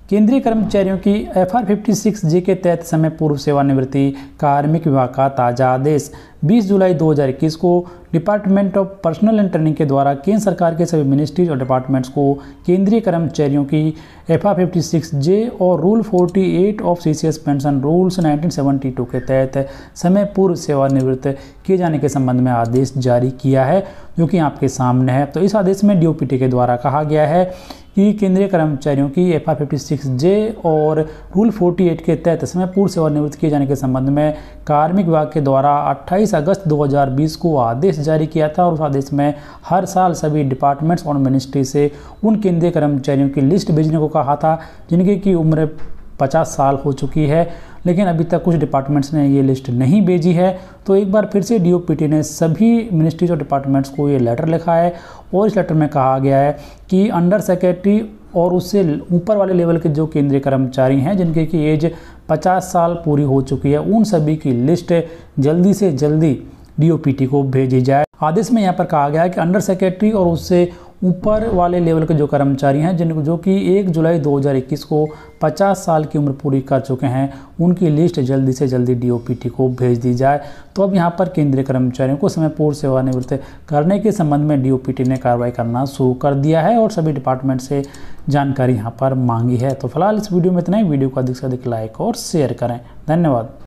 केंद्रीय कर्मचारियों की FR 56J के तहत समय पूर्व सेवानिवृत्ति कार्मिक विभाग का ताज़ा आदेश 20 जुलाई 2021 को department of personnel and training के द्वारा केंद्र सरकार के सभी मिनिस्ट्रीज और डिपार्टमेंट्स को केंद्रीय कर्मचारियों की FR 56J और rule 48 of CCS pension rules 1972 के तहत समय पूर्व सेवानिवृत्त किए जाने के संबंध में आदेश जारी किया है, जो कि आपके सामने है। तो इस आदेश में DOPT के द्वारा कहा गया है कि केंद्रीय कर्मचारियों की FR 56J और रूल 48 के तहत समय पूर्व सेवानिवृत्त किए जाने के संबंध में कार्मिक विभाग के द्वारा 28 अगस्त 2020 को आदेश जारी किया था और उस आदेश में हर साल सभी डिपार्टमेंट्स और मिनिस्ट्री से उन केंद्रीय कर्मचारियों की लिस्ट भेजने को कहा था जिनकी की उम्र 50 साल हो चुकी है, लेकिन अभी तक कुछ डिपार्टमेंट्स ने ये लिस्ट नहीं भेजी है। तो एक बार फिर से DOPT ने सभी मिनिस्ट्रीज और डिपार्टमेंट्स को ये लेटर लिखा है और इस लेटर में कहा गया है कि अंडर सेक्रेटरी और उससे ऊपर वाले लेवल के जो केंद्रीय कर्मचारी हैं जिनकी की एज 50 साल पूरी हो चुकी है, उन सभी की लिस्ट जल्दी से जल्दी DOPT को भेजी जाए। आदेश में यहाँ पर कहा गया है कि अंडर सेक्रेटरी और उससे ऊपर वाले लेवल के जो कर्मचारी हैं जो कि 1 जुलाई 2021 को 50 साल की उम्र पूरी कर चुके हैं, उनकी लिस्ट जल्दी से जल्दी DOPT को भेज दी जाए। तो अब यहाँ पर केंद्रीय कर्मचारियों को समय पूर्व सेवानिवृत्त करने के संबंध में DOPT ने कार्रवाई करना शुरू कर दिया है और सभी डिपार्टमेंट से जानकारी यहाँ पर मांगी है। तो फिलहाल इस वीडियो में इतना ही। वीडियो को अधिक से अधिक लाइक और शेयर करें। धन्यवाद।